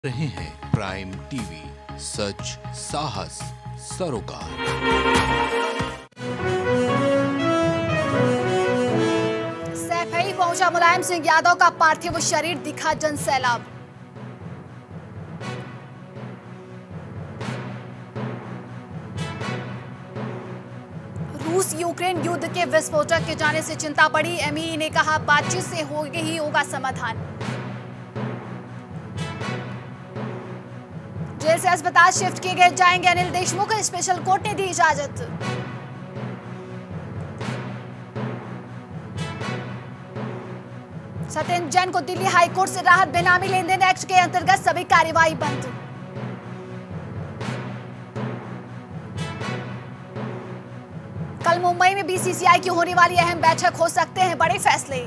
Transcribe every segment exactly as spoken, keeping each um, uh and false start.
रहे हैं prime TV, सच साहस सरोकार। सैफई पहुंचा मुलायम सिंह यादव का पार्थिव शरीर, दिखा जनसैलाब। रूस यूक्रेन युद्ध के विस्फोटक के जाने से चिंता बढ़ी, एमई ने कहा बातचीत से होगी ही होगा समाधान। जेल से अस्पताल शिफ्ट किए गए जाएंगे अनिल देशमुख, स्पेशल कोर्ट ने दी इजाजत। सत्येंद्र जैन को दिल्ली हाईकोर्ट से राहत, बेनामी लेन देन एक्ट के अंतर्गत सभी कार्यवाही बंद। कल मुंबई में बीसीसीआई की होने वाली अहम बैठक, हो सकते हैं बड़े फैसले।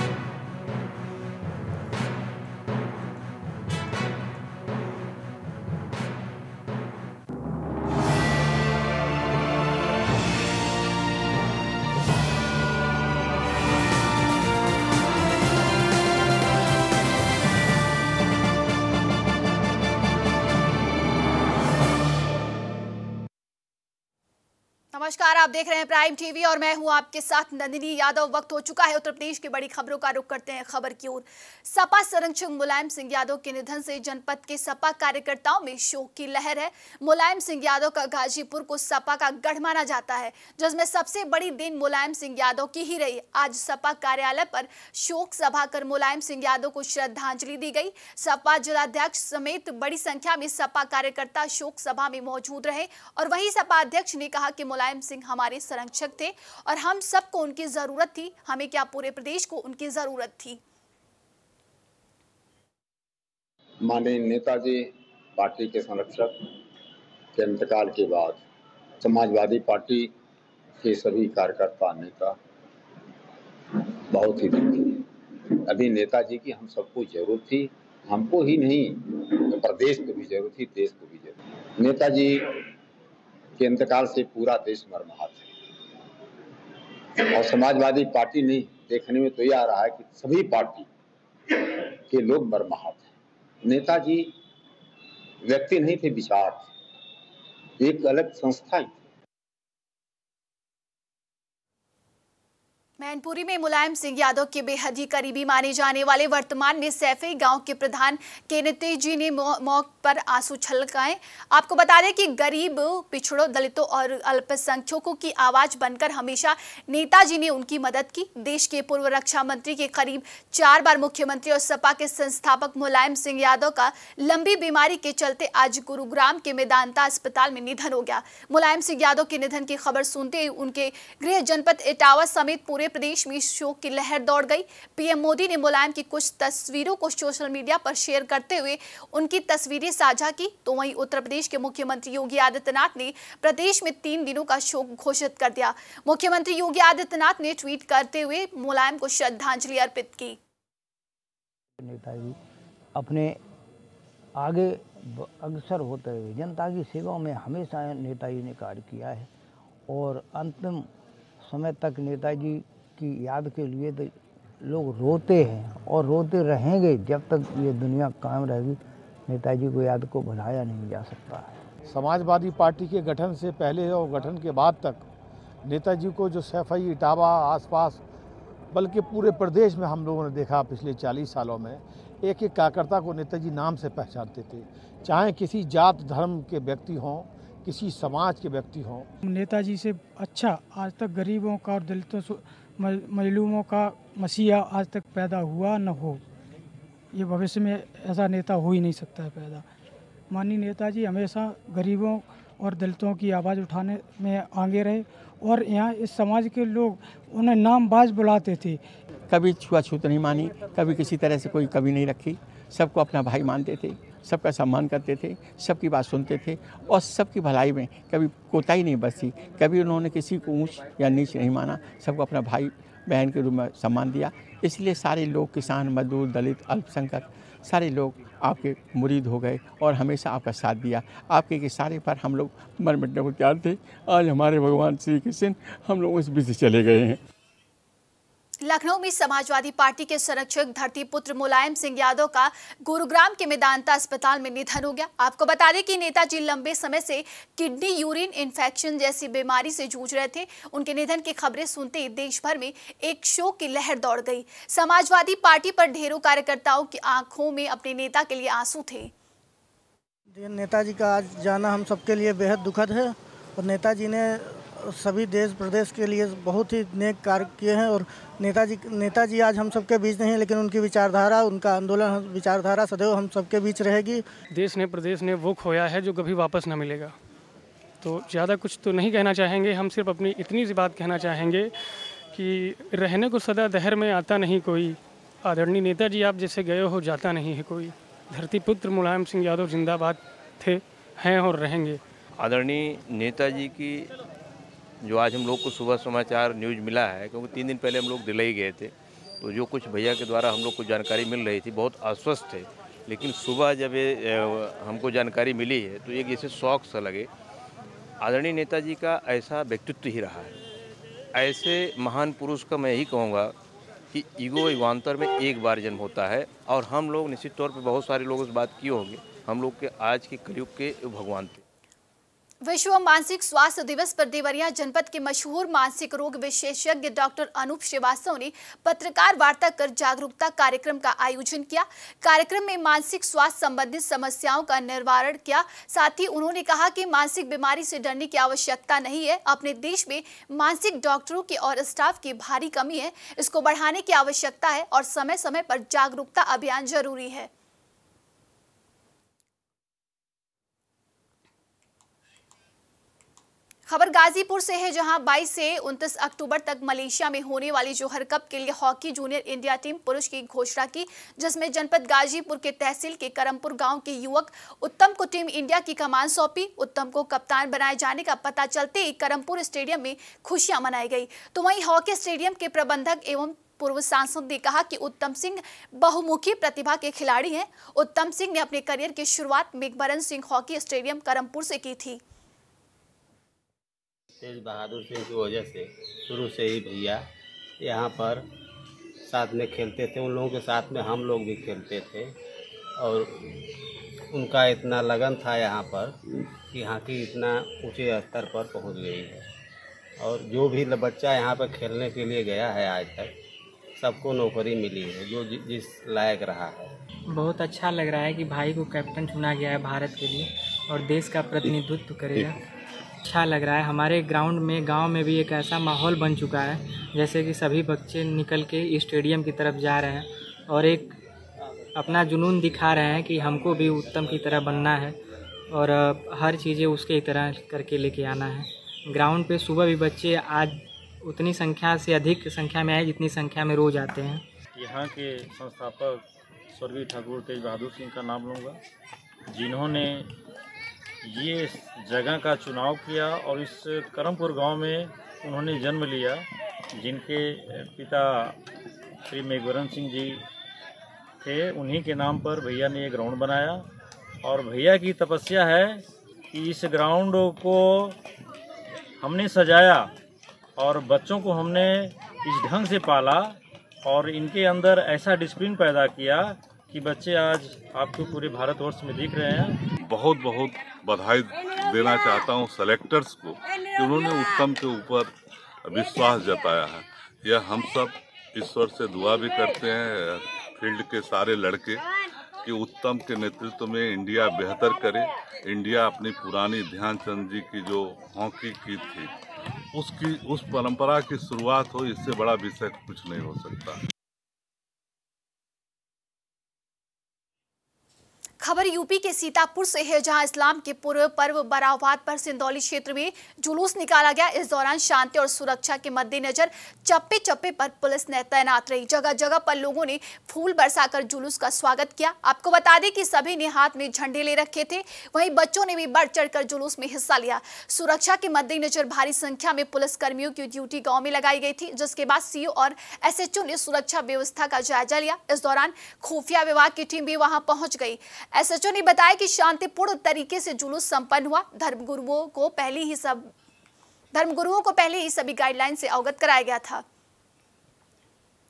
नमस्कार, आप देख रहे हैं प्राइम टीवी और मैं हूं आपके साथ नंदिनी यादव। वक्त हो चुका है उत्तर प्रदेश की बड़ी खबरों का रुख करते हैं खबर की ओर। सपा संरक्षक मुलायम सिंह यादव के निधन से जनपद के सपा कार्यकर्ताओं में शोक की लहर है। मुलायम सिंह यादव का गाजीपुर को सपा का गढ़ माना जाता है, जिसमें सबसे बड़ी देन मुलायम सिंह यादव की ही रही। आज सपा कार्यालय पर शोक सभा कर मुलायम सिंह यादव को श्रद्धांजलि दी गई। सपा जिलाध्यक्ष समेत बड़ी संख्या में सपा कार्यकर्ता शोक सभा में मौजूद रहे और वहीं सपा अध्यक्ष ने कहा कि मुलायम सिंह हमारे संरक्षक थे और हम सबको उनकी जरूरत थी। हमें क्या, पूरे प्रदेश को उनकी जरूरत थी। माननीय नेताजी पार्टी के संरक्षक के इंतकाल के बाद समाजवादी पार्टी के सभी कार्यकर्ता नेता बहुत ही दुखी। अभी नेताजी की हम सबको जरूरत थी, हमको ही नहीं तो प्रदेश को भी जरूरत थी, देश को भी जरूरत। नेताजी के इंतकाल से पूरा देश मर्माहत है और समाजवादी पार्टी नहीं, देखने में तो यह आ रहा है कि सभी पार्टी के लोग मर्माहत हैं। नेताजी व्यक्ति नहीं थे, विचार थे, एक अलग संस्था ही। मैनपुरी में मुलायम सिंह यादव के बेहद ही करीबी माने जाने वाले वर्तमान में सैफई गांव के प्रधान केनेते जी ने मौके पर आंसू छलकाए। आपको बता दें कि गरीब, पिछड़ों, दलितों और अल्पसंख्यकों की आवाज बनकर हमेशा नेताजी ने उनकी मदद की। देश के पूर्व रक्षा मंत्री के करीब चार बार मुख्यमंत्री और सपा के संस्थापक मुलायम सिंह यादव का लंबी बीमारी के चलते आज गुरुग्राम के मेदांता अस्पताल में निधन हो गया। मुलायम सिंह यादव के निधन की खबर सुनते ही उनके गृह जनपद इटावा समेत पूरे प्रदेश में शोक की लहर दौड़ गई। पीएम मोदी ने मुलायम की कुछ तस्वीरों को सोशल मीडिया पर शेयर करते हुए उनकी तस्वीरें साझा की, तो वहीं उत्तर प्रदेश के मुख्यमंत्री योगी आदित्यनाथ ने प्रदेश में तीन दिनों का शोक घोषित कर दिया। मुख्यमंत्री योगी आदित्यनाथ ने ट्वीट करते हुए मुलायम को श्रद्धांजलि अर्पित की। नेताजी अपने आगे अग्रसर होते हुए जनता की सेवा में हमेशा नेताजी ने कार्य किया है और अंतिम समय तक नेताजी की याद के लिए तो लोग रोते हैं और रोते रहेंगे जब तक ये दुनिया कायम रहेगी। नेताजी को याद को भुलाया नहीं जा सकता है। समाजवादी पार्टी के गठन से पहले और गठन के बाद तक नेताजी को जो सैफई, इटावा, आसपास बल्कि पूरे प्रदेश में हम लोगों ने देखा पिछले चालीस सालों में, एक एक कार्यकर्ता को नेताजी नाम से पहचानते थे, चाहे किसी जात धर्म के व्यक्ति हों, किसी समाज के व्यक्ति हों। नेताजी से अच्छा आज तक गरीबों का और दलितों मजलूमों का मसीहा आज तक पैदा हुआ न हो। ये भविष्य में ऐसा नेता हो ही नहीं सकता है पैदा। माननीय नेताजी हमेशा गरीबों और दलितों की आवाज़ उठाने में आगे रहे और यहाँ इस समाज के लोग उन्हें नामबाज बुलाते थे। कभी छुआछूत नहीं मानी, कभी किसी तरह से कोई कमी नहीं रखी, सबको अपना भाई मानते थे, सबका सम्मान करते थे, सबकी बात सुनते थे और सबकी भलाई में कभी कोताही नहीं बरती। कभी उन्होंने किसी को ऊंच या नीच नहीं माना, सबको अपना भाई बहन के रूप में सम्मान दिया। इसलिए सारे लोग, किसान, मजदूर, दलित, अल्पसंख्यक, सारे लोग आपके मुरीद हो गए और हमेशा आपका साथ दिया। आपके के सारे पर हम लोग मर मिटने को तैयार थे। आज हमारे भगवान श्री कृष्ण हम लोग इस बीच चले गए हैं। लखनऊ में समाजवादी पार्टी के संरक्षक धरतीपुत्र मुलायम सिंह यादव का गुरुग्राम के मेदांता अस्पताल में निधन हो गया। आपको बता दें कि नेताजी लंबे समय से किडनी यूरिन इन्फेक्शन जैसी बीमारी से जूझ रहे थे। उनके निधन की खबरें सुनते ही देश भर में एक शोक की लहर दौड़ गई। समाजवादी पार्टी पर ढेरों कार्यकर्ताओं की आंखों में अपने नेता के लिए आंसू थे। नेताजी का आज जाना हम सबके लिए बेहद दुखद है और नेताजी ने सभी देश प्रदेश के लिए बहुत ही नेक कार्य किए हैं और नेताजी नेताजी आज हम सबके बीच नहीं, लेकिन उनकी विचारधारा, उनका आंदोलन विचारधारा सदैव हम सबके बीच रहेगी। देश ने प्रदेश ने वो खोया है जो कभी वापस ना मिलेगा। तो ज़्यादा कुछ तो नहीं कहना चाहेंगे, हम सिर्फ अपनी इतनी सी बात कहना चाहेंगे कि रहने को सदा दहर में आता नहीं कोई, आदरणीय नेताजी आप जैसे गए हो जाता नहीं है कोई। धरतीपुत्र मुलायम सिंह यादव जिंदाबाद थे, हैं और रहेंगे। आदरणीय नेताजी की जो आज हम लोग को सुबह समाचार न्यूज़ मिला है, क्योंकि तीन दिन पहले हम लोग दिल्ली गए थे, तो जो कुछ भैया के द्वारा हम लोग को जानकारी मिल रही थी बहुत आश्वस्त थे, लेकिन सुबह जब ये हमको जानकारी मिली है तो एक जैसे शौक सा लगे। आदरणीय नेताजी का ऐसा व्यक्तित्व ही रहा है। ऐसे महान पुरुष का मैं यही कहूँगा कि ईगो युगांतर में एक बार जन्म होता है और हम लोग निश्चित तौर पर बहुत सारे लोग इस बात किए होंगे, हम लोग के आज के कलयुग के भगवान थे। विश्व मानसिक स्वास्थ्य दिवस पर देवरिया जनपद के मशहूर मानसिक रोग विशेषज्ञ डॉक्टर अनूप श्रीवास्तव ने पत्रकार वार्ता कर जागरूकता कार्यक्रम का आयोजन किया। कार्यक्रम में मानसिक स्वास्थ्य संबंधित समस्याओं का निवारण किया। साथ ही उन्होंने कहा कि मानसिक बीमारी से डरने की आवश्यकता नहीं है। अपने देश में मानसिक डॉक्टरों की और स्टाफ की भारी कमी है, इसको बढ़ाने की आवश्यकता है और समय समय पर जागरूकता अभियान जरूरी है। खबर गाजीपुर से है, जहां बाईस से उनतीस अक्टूबर तक मलेशिया में होने वाली जोहर कप के लिए हॉकी जूनियर इंडिया टीम पुरुष की घोषणा की, जिसमें जनपद गाजीपुर के तहसील के करमपुर गांव के युवक उत्तम को टीम इंडिया की कमान सौंपी। उत्तम को कप्तान बनाए जाने का पता चलते ही करमपुर स्टेडियम में खुशियां मनाई गई। तो वहीं हॉकी स्टेडियम के प्रबंधक एवं पूर्व सांसद ने कहा कि उत्तम सिंह बहुमुखी प्रतिभा के खिलाड़ी हैं। उत्तम सिंह ने अपने करियर की शुरुआत मेघबरन सिंह हॉकी स्टेडियम करमपुर से की थी। तेज बहादुर सिंह की वजह से शुरू से ही भैया यहाँ पर साथ में खेलते थे, उन लोगों के साथ में हम लोग भी खेलते थे और उनका इतना लगन था यहाँ पर कि हॉकी इतना ऊंचे स्तर पर पहुँच गई है और जो भी बच्चा यहाँ पर खेलने के लिए गया है आज तक सबको नौकरी मिली है जो जिस लायक रहा है। बहुत अच्छा लग रहा है कि भाई को कैप्टन चुना गया है भारत के लिए और देश का प्रतिनिधित्व करेगा। अच्छा लग रहा है। हमारे ग्राउंड में गांव में भी एक ऐसा माहौल बन चुका है जैसे कि सभी बच्चे निकल के स्टेडियम की तरफ जा रहे हैं और एक अपना जुनून दिखा रहे हैं कि हमको भी उत्तम की तरह बनना है और हर चीज़ें उसके तरह करके लेके आना है। ग्राउंड पे सुबह भी बच्चे आज उतनी संख्या से अधिक संख्या में आए जितनी संख्या में रोज आते हैं। यहाँ के संस्थापक स्वर्गीय ठाकुर तेज बहादुर सिंह का नाम लूँगा, जिन्होंने ये जगह का चुनाव किया और इस करमपुर गांव में उन्होंने जन्म लिया, जिनके पिता श्री मेघबरन सिंह जी थे। उन्हीं के नाम पर भैया ने ये ग्राउंड बनाया और भैया की तपस्या है कि इस ग्राउंड को हमने सजाया और बच्चों को हमने इस ढंग से पाला और इनके अंदर ऐसा डिसिप्लिन पैदा किया कि बच्चे आज आपको पूरे भारतवर्ष में दिख रहे हैं। बहुत बहुत बधाई देना चाहता हूं सेलेक्टर्स को कि उन्होंने उत्तम के ऊपर विश्वास जताया है। यह हम सब ईश्वर से दुआ भी करते हैं फील्ड के सारे लड़के कि उत्तम के नेतृत्व में इंडिया बेहतर करे। इंडिया अपनी पुरानी ध्यानचंद जी की जो हॉकी की थी उसकी उस परंपरा की शुरुआत हो, इससे बड़ा विषय कुछ नहीं हो सकता। खबर यूपी के सीतापुर से है, जहां इस्लाम के पूर्व पर्व बरावात पर सिंदौली क्षेत्र में जुलूस निकाला गया। इस दौरान शांति और सुरक्षा के मद्देनजर चप्पे चप्पे पर पुलिस ने तैनात रही। जगह जगह पर लोगों ने फूल बरसाकर जुलूस का स्वागत किया। आपको बता दें कि सभी ने हाथ में झंडे ले रखे थे, वहीं बच्चों ने भी बढ़ चढ़कर जुलूस में हिस्सा लिया। सुरक्षा के मद्देनजर भारी संख्या में पुलिस कर्मियों की ड्यूटी गाँव में लगाई गई थी, जिसके बाद सीओ और एस एच ओ ने सुरक्षा व्यवस्था का जायजा लिया। इस दौरान खुफिया विभाग की टीम भी वहां पहुंच गई। एस एच ओ ने बताया कि शांतिपूर्ण तरीके से जुलूस संपन्न हुआ। धर्मगुरुओं को पहले ही सब धर्मगुरुओं को पहले ही सभी गाइडलाइन से अवगत कराया गया था।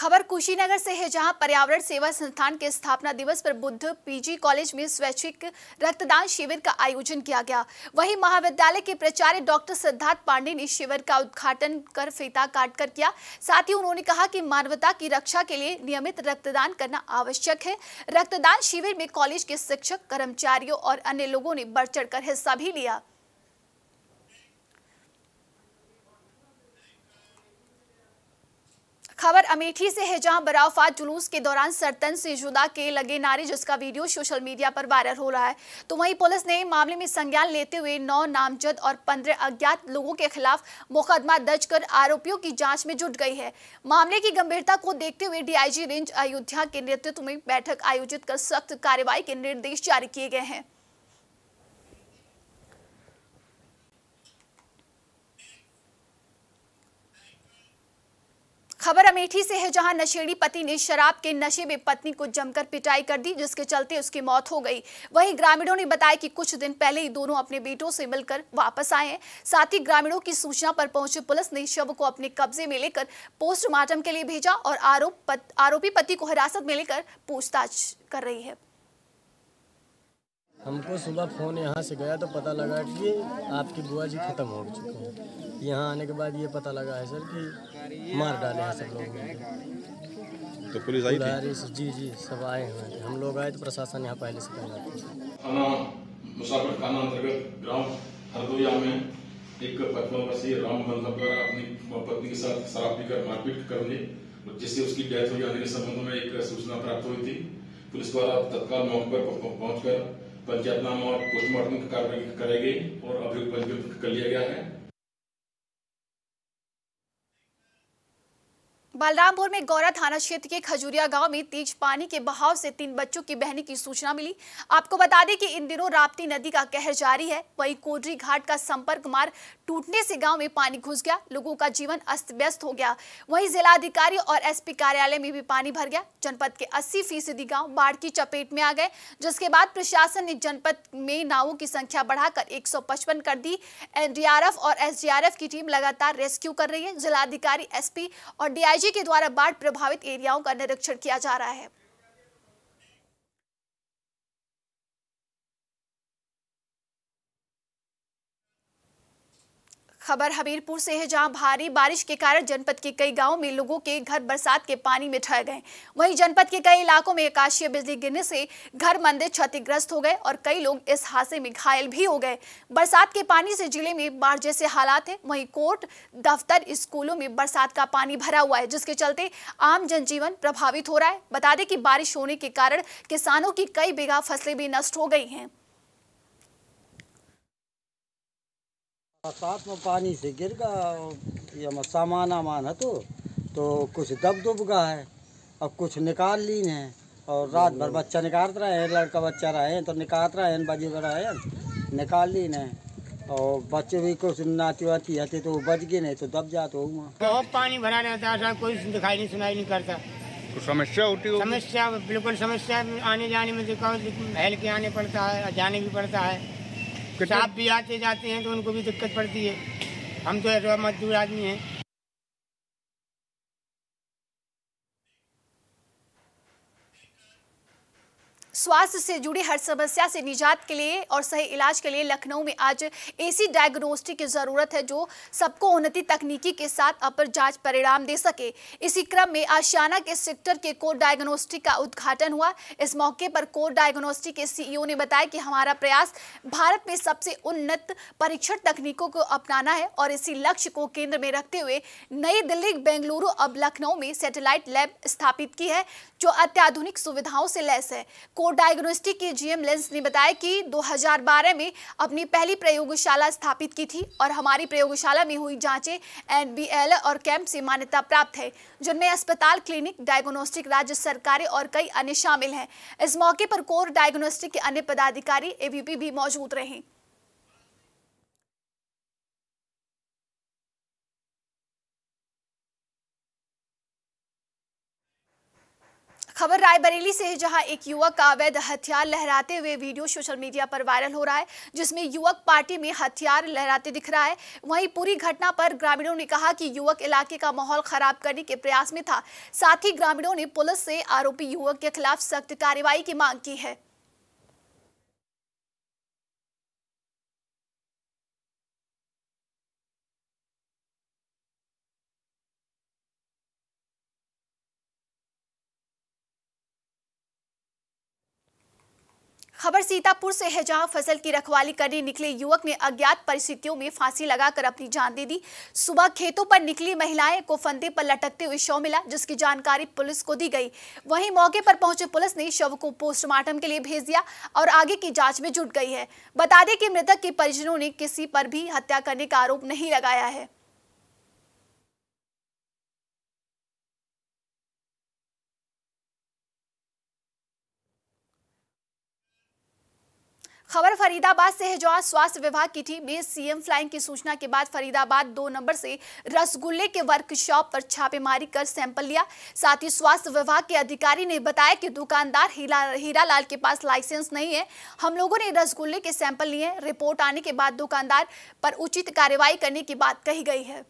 खबर कुशीनगर से है, जहां पर्यावरण सेवा संस्थान के स्थापना दिवस पर बुद्ध पीजी कॉलेज में स्वैच्छिक रक्तदान शिविर का आयोजन किया गया। वहीं महाविद्यालय के प्राचार्य डॉक्टर सिद्धार्थ पांडे ने शिविर का उद्घाटन कर फीता काटकर किया। साथ ही उन्होंने कहा कि मानवता की रक्षा के लिए नियमित रक्तदान करना आवश्यक है। रक्तदान शिविर में कॉलेज के शिक्षक, कर्मचारियों और अन्य लोगों ने बढ़ चढ़कर हिस्सा भी लिया। खबर अमेठी से है, जहां बराफात जुलूस के दौरान सरतन से जुदा के लगे नारे, जिसका वीडियो सोशल मीडिया पर वायरल हो रहा है। तो वहीं पुलिस ने मामले में संज्ञान लेते हुए नौ नामजद और पंद्रह अज्ञात लोगों के खिलाफ मुकदमा दर्ज कर आरोपियों की जांच में जुट गई है। मामले की गंभीरता को देखते हुए डीआईजी रेंज अयोध्या के नेतृत्व में बैठक आयोजित कर सख्त कार्रवाई के निर्देश जारी किए गए हैं। खबर अमेठी से है, जहां नशेड़ी पति ने शराब के नशे में पत्नी को जमकर पिटाई कर दी, जिसके चलते उसकी मौत हो गई। वहीं ग्रामीणों ने बताया कि कुछ दिन पहले ही दोनों अपने बेटों से मिलकर वापस आए हैं। साथ ही ग्रामीणों की सूचना पर पहुंची पुलिस ने शव को अपने कब्जे में लेकर पोस्टमार्टम के लिए भेजा और आरोप पत, आरोपी पति को हिरासत में लेकर पूछताछ कर रही है। हमको सुबह फ़ोन यहाँ से गया तो पता लगा कि आपकी बुआ जी ख़त्म हो चुकी हैं। यहाँ आने के बाद ये पता लगा है सर कि मार डाले हैं सब लोग ने। तो पुलिस आई थी? जी जी सब आए हुए थे। हम लोग आए तो प्रशासन यहाँ पहले से तैनात था। थाना मुसाफिर थाना अंतर्गत ग्राम हरदोया में एक पचपन वर्षीय राम बल्लभ द्वारा अपनी पत्नी के साथ शराब पीकर मारपीट करने जिससे उसकी डेथ हो जाने के संबंध में एक सूचना प्राप्त हुई थी। पुलिस द्वारा तत्काल मौके पर पहुंचकर पंचायतनामा और पोस्टमार्टम की कार्रवाई कराई गई और अभियोग पंजीकृत कर लिया गया है। बलरामपुर में गौरा थाना क्षेत्र के खजूरिया गांव में तेज पानी के बहाव से तीन बच्चों की बहने की सूचना मिली। आपको बता दें कि इन दिनों राप्ती नदी का कहर जारी है। वहीं कोडरी घाट का संपर्क मार्ग टूटने से गांव में पानी घुस गया, लोगों का जीवन अस्त व्यस्त हो गया। वहीं जिलाधिकारी और एसपी कार्यालय में भी पानी भर गया। जनपद के अस्सी फीसदी गाँव बाढ़ की चपेट में आ गए, जिसके बाद प्रशासन ने जनपद में नावों की संख्या बढ़ाकर एक सौ पचपन कर दी। एनडीआरएफ और एसडीआरएफ की टीम लगातार रेस्क्यू कर रही है। जिलाधिकारी, एसपी और डीआईजी के द्वारा बाढ़ प्रभावित एरियाओं का निरीक्षण किया जा रहा है। खबर हमीरपुर से है, जहां भारी बारिश के कारण जनपद के कई गांवों में लोगों के घर बरसात के पानी में ढह गए। वहीं जनपद के कई इलाकों में आकाशीय बिजली गिरने से घर मंदिर क्षतिग्रस्त हो गए और कई लोग इस हादसे में घायल भी हो गए। बरसात के पानी से जिले में बाढ़ जैसे हालात हैं। वहीं कोर्ट, दफ्तर, स्कूलों में बरसात का पानी भरा हुआ है, जिसके चलते आम जनजीवन प्रभावित हो रहा है। बता दें कि बारिश होने के कारण किसानों की कई बीघा फसलें भी नष्ट हो गई हैं। बरसात में पानी से गिर गया, सामान आमान है तो तो कुछ दब दुब गया है, अब कुछ निकाल ली है और रात भर बच्चा निकाल रहे हैं, लड़का बच्चा रहे हैं तो निकाल रहे हैं, बजे रहे हैं निकाल ली है और बच्चे भी कुछ नाती वाती आते तो बच गए, नहीं तो दब जाते हो। बहुत पानी भरा रहता है, कोई दिखाई नहीं सुनाई नहीं करता। तो समस्या होती है? समस्या बिल्कुल समस्या, आने जाने में दिक्कत, बहल के आने पड़ता है, जाने भी पड़ता है। सांप भी आते जाते हैं तो उनको भी दिक्कत पड़ती है। हम तो मजदूर आदमी हैं। स्वास्थ्य से जुड़ी हर समस्या से निजात के लिए और सही इलाज के लिए लखनऊ में आज ऐसी डायग्नोस्टिक की जरूरत है जो सबको उन्नति तकनीकी के साथ अपर जांच परिणाम दे सके। इसी क्रम में आशियाना के सेक्टर के कोर डायग्नोस्टिक का उद्घाटन हुआ। इस मौके पर कोर डायग्नोस्टिक के सीईओ ने बताया कि हमारा प्रयास भारत में सबसे उन्नत परीक्षण तकनीकों को अपनाना है और इसी लक्ष्य को केंद्र में रखते हुए नई दिल्ली, बेंगलुरु अब लखनऊ में सैटेलाइट लैब स्थापित की है जो अत्याधुनिक सुविधाओं से लैस है। कोर डायग्नोस्टिक के जीएम लेंस ने बताया कि दो हज़ार बारह में अपनी पहली प्रयोगशाला स्थापित की थी और हमारी प्रयोगशाला में हुई जांचें एनबीएल और कैंप से मान्यता प्राप्त है, जिनमें अस्पताल, क्लिनिक, डायग्नोस्टिक, राज्य सरकारें और कई अन्य शामिल हैं। इस मौके पर कोर डायग्नोस्टिक के अन्य पदाधिकारी, एवीपी भी मौजूद रहे। खबर रायबरेली से है, जहां एक युवक का अवैध हथियार लहराते हुए वीडियो सोशल मीडिया पर वायरल हो रहा है, जिसमें युवक पार्टी में हथियार लहराते दिख रहा है। वहीं पूरी घटना पर ग्रामीणों ने कहा कि युवक इलाके का माहौल खराब करने के प्रयास में था। साथ ही ग्रामीणों ने पुलिस से आरोपी युवक के खिलाफ सख्त कार्रवाई की मांग की है। खबर सीतापुर से है, जहां फसल की रखवाली करने निकले युवक ने अज्ञात परिस्थितियों में फांसी लगाकर अपनी जान दे दी। सुबह खेतों पर निकली महिलाएं को फंदे पर लटकते हुए शव मिला, जिसकी जानकारी पुलिस को दी गई। वहीं मौके पर पहुंचे पुलिस ने शव को पोस्टमार्टम के लिए भेज दिया और आगे की जांच में जुट गई है। बता दें कि मृतक के परिजनों ने किसी पर भी हत्या करने का आरोप नहीं लगाया है। खबर फरीदाबाद से है, जहां स्वास्थ्य विभाग की टीम ने सीएम फ्लाइंग की सूचना के बाद फरीदाबाद दो नंबर से रसगुल्ले के वर्कशॉप पर छापेमारी कर सैंपल लिया। साथ ही स्वास्थ्य विभाग के अधिकारी ने बताया कि दुकानदार हीरा हीरालाल के पास लाइसेंस नहीं है। हम लोगों ने रसगुल्ले के सैंपल लिए। रिपोर्ट आने के बाद दुकानदार पर उचित कार्रवाई करने की बात कही गई है।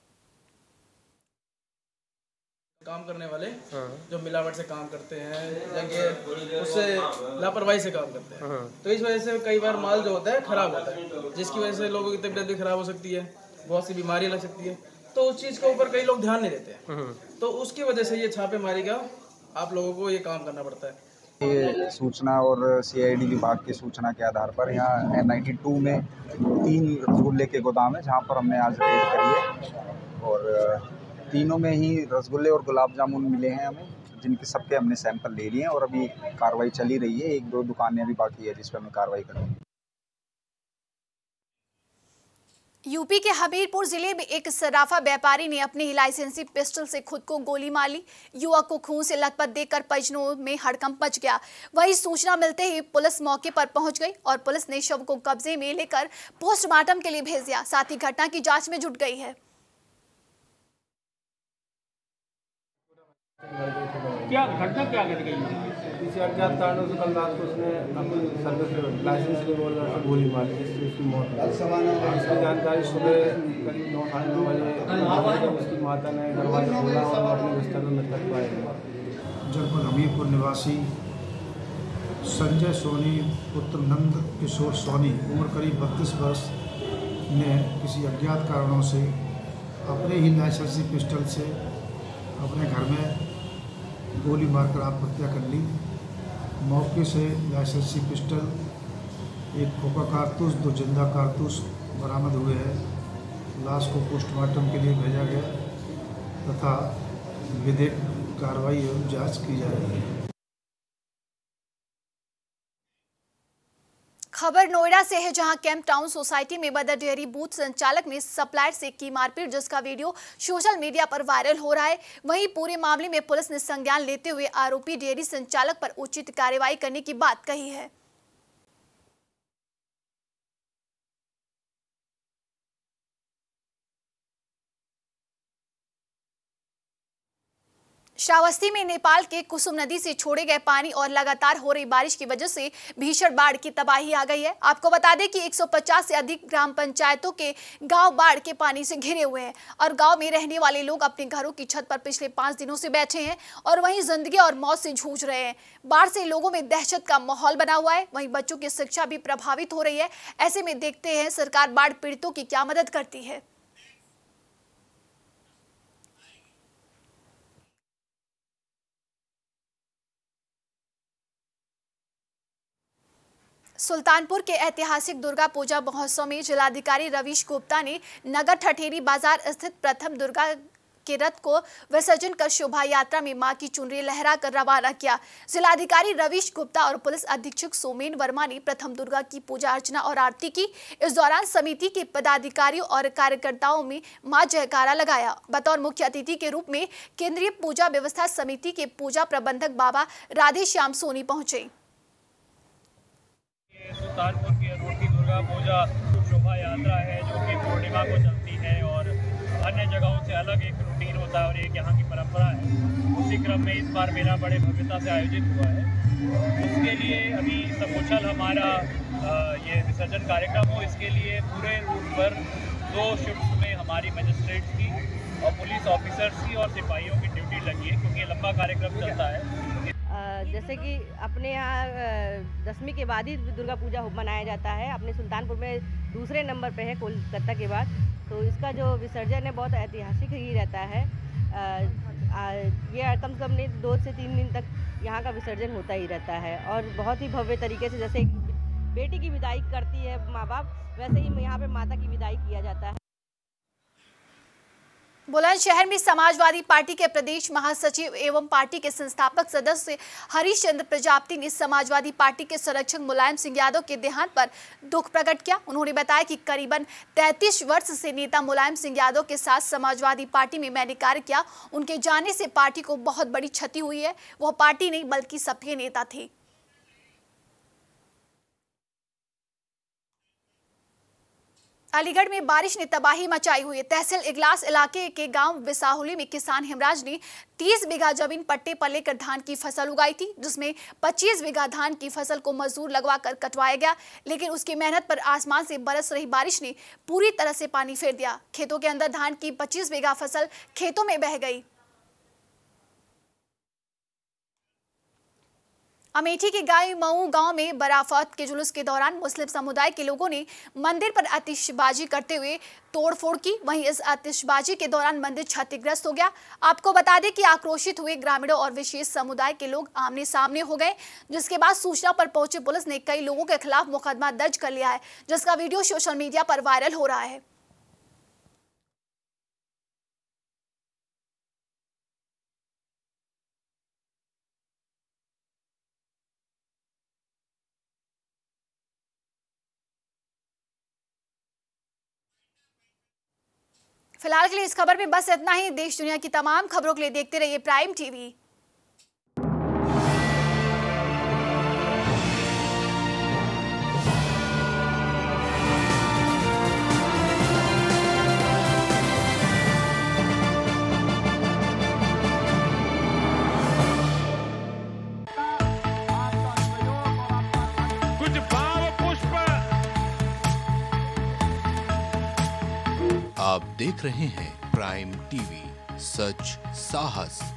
काम करने वाले जो मिलावट से काम करते हैं या उससे लापरवाही से काम करते हैं, तो इस वजह से कई बार माल जो होता है खराब होता है, जिसकी वजह से लोगों की तबीयत भी खराब हो सकती है, बहुत सी बीमारियां लग सकती है। तो उस चीज़ के ऊपर कई लोग ध्यान नहीं देते हैं, तो उसकी वजह से ये छापेमारी का आप लोगों को ये काम करना पड़ता है। ये सूचना और सीआईडी विभाग की सूचना के आधार पर यहाँ एन नाइन्टी टू में तीन रसगुल्ले के गोदाम है, जहाँ पर हमने आज रेड करी है और तीनों में ही रसगुल्ले और गुलाब जामुन मिले हैं हमें, जिनके सबके हमने सैंपल ले लिए हैं और अभी कार्रवाई चली रही है। एक दो दुकानें अभी बाकी है जिस पर हमें कार्रवाई करनी है। यूपी के हमीरपुर जिले में एक सराफा व्यापारी ने अपने ही लाइसेंसी पिस्टल से खुद को गोली मार ली। युवक को खून से लथपथ देखकर परिजनों में हड़कंप मच गया। वहीं सूचना मिलते ही पुलिस मौके पर पहुंच गई और पुलिस ने शव को कब्जे में लेकर पोस्टमार्टम के लिए भेज दिया। साथ ही घटना की जांच में जुट गई है। क्या घटना क्या घट गई? किसी अज्ञात कारणों से कल रात को उसने अपनी सर्विस लाइसेंस रिवॉल्वर से गोली मारी, जिससे उसकी मौत हो गई। इसकी जानकारी सुबह करीब नौ साढ़े नौ बजे जब उसकी माता ने दरवाजा खोला और अपने बिस्तर में मृतक पाए गए। जनपद हमीरपुर निवासी संजय सोनी पुत्र नंद किशोर सोनी उम्र करीब बत्तीस वर्ष ने किसी अज्ञात कारणों से अपने ही लाइसेंसी पिस्टल से अपने घर में गोली मारकर आत्महत्या कर ली। मौके से लाइसेंसी पिस्टल, एक खोखा कारतूस, दो जिंदा कारतूस बरामद हुए हैं। लाश को पोस्टमार्टम के लिए भेजा गया तथा विधिक कार्रवाई एवं जांच की जा रही है। खबर नोएडा से है, जहां कैंप टाउन सोसाइटी में मदर डेयरी बूथ संचालक ने सप्लायर से की मारपीट, जिसका वीडियो सोशल मीडिया पर वायरल हो रहा है। वहीं पूरे मामले में पुलिस ने संज्ञान लेते हुए आरोपी डेयरी संचालक पर उचित कार्रवाई करने की बात कही है। श्रावस्ती में नेपाल के कुसुम नदी से छोड़े गए पानी और लगातार हो रही बारिश की वजह से भीषण बाढ़ की तबाही आ गई है। आपको बता दें कि एक सौ पचास से अधिक ग्राम पंचायतों के गांव बाढ़ के पानी से घिरे हुए हैं और गांव में रहने वाले लोग अपने घरों की छत पर पिछले पाँच दिनों से बैठे हैं और वहीं जिंदगी और मौत से जूझ रहे हैं। बाढ़ से लोगों में दहशत का माहौल बना हुआ है, वहीं बच्चों की शिक्षा भी प्रभावित हो रही है। ऐसे में देखते हैं सरकार बाढ़ पीड़ितों की क्या मदद करती है। सुल्तानपुर के ऐतिहासिक दुर्गा पूजा महोत्सव में जिलाधिकारी रवीश गुप्ता ने नगर ठठेरी बाजार स्थित प्रथम दुर्गा के रथ को विसर्जन कर शोभा यात्रा में मां की चुनरी लहरा कर रवाना किया। जिलाधिकारी रवीश गुप्ता और पुलिस अधीक्षक सोमेन वर्मा ने प्रथम दुर्गा की पूजा अर्चना और आरती की। इस दौरान समिति के पदाधिकारियों और कार्यकर्ताओं में मां जयकारा लगाया। बतौर मुख्य अतिथि के रूप में केंद्रीय पूजा व्यवस्था समिति के पूजा प्रबंधक बाबा राधे श्याम सोनी पहुंचे। सुल्तानपुर की अनोखी दुर्गा पूजा शोभा यात्रा है जो कि पूर्णिमा को चलती है और अन्य जगहों से अलग एक रूटीन होता है और एक यहाँ की परंपरा है। उसी क्रम में इस बार मेला बड़े भव्यता से आयोजित हुआ है। उसके लिए अभी समुचल हमारा ये विसर्जन कार्यक्रम हो, इसके लिए पूरे रूट पर दो शिफ्ट में हमारी मजिस्ट्रेट्स की और पुलिस ऑफिसर्स की और सिपाहियों की ड्यूटी लगी है, क्योंकि लंबा कार्यक्रम चलता है। जैसे कि अपने यहाँ दसवीं के बाद ही दुर्गा पूजा मनाया जाता है, अपने सुल्तानपुर में दूसरे नंबर पे है कोलकाता के बाद। तो इसका जो विसर्जन है बहुत ऐतिहासिक ही रहता है। आ, आ, ये कम से कम नहीं दो से तीन दिन तक यहाँ का विसर्जन होता ही रहता है और बहुत ही भव्य तरीके से, जैसे बेटी की विदाई करती है माँ बाप, वैसे ही यहाँ पे माता की विदाई किया जाता है। बुलंदशहर में समाजवादी पार्टी के प्रदेश महासचिव एवं पार्टी के संस्थापक सदस्य हरीश चंद्र प्रजापति ने समाजवादी पार्टी के संरक्षक मुलायम सिंह यादव के देहांत पर दुख प्रकट किया। उन्होंने बताया कि करीबन तैंतीस वर्ष से नेता मुलायम सिंह यादव के साथ समाजवादी पार्टी में मैंने कार्य किया। उनके जाने से पार्टी को बहुत बड़ी क्षति हुई है। वह पार्टी नहीं बल्कि सबके नेता थे। अलीगढ़ में बारिश ने तबाही मचाई हुई है। तहसील इगलास इलाके के गांव विसाहुली में किसान हिमराज ने तीस बीघा जमीन पट्टे पर लेकर धान की फसल उगाई थी, जिसमें पच्चीस बीघा धान की फसल को मजदूर लगवाकर कटवाया गया, लेकिन उसकी मेहनत पर आसमान से बरस रही बारिश ने पूरी तरह से पानी फेर दिया। खेतों के अंदर धान की पच्चीस बीघा फसल खेतों में बह गई। अमेठी के गाय मऊ गांव में बराफत के जुलूस के दौरान मुस्लिम समुदाय के लोगों ने मंदिर पर आतिशबाजी करते हुए तोड़फोड़ की। वहीं इस आतिशबाजी के दौरान मंदिर क्षतिग्रस्त हो गया। आपको बता दें कि आक्रोशित हुए ग्रामीणों और विशेष समुदाय के लोग आमने सामने हो गए, जिसके बाद सूचना पर पहुंची पुलिस ने कई लोगों के खिलाफ मुकदमा दर्ज कर लिया है, जिसका वीडियो सोशल मीडिया पर वायरल हो रहा है। फिलहाल के लिए इस खबर में बस इतना ही। देश दुनिया की तमाम खबरों के लिए देखते रहिए प्राइम टीवी। कुछ भाव पुष्प। आप देख रहे हैं प्राइम टीवी, सच साहस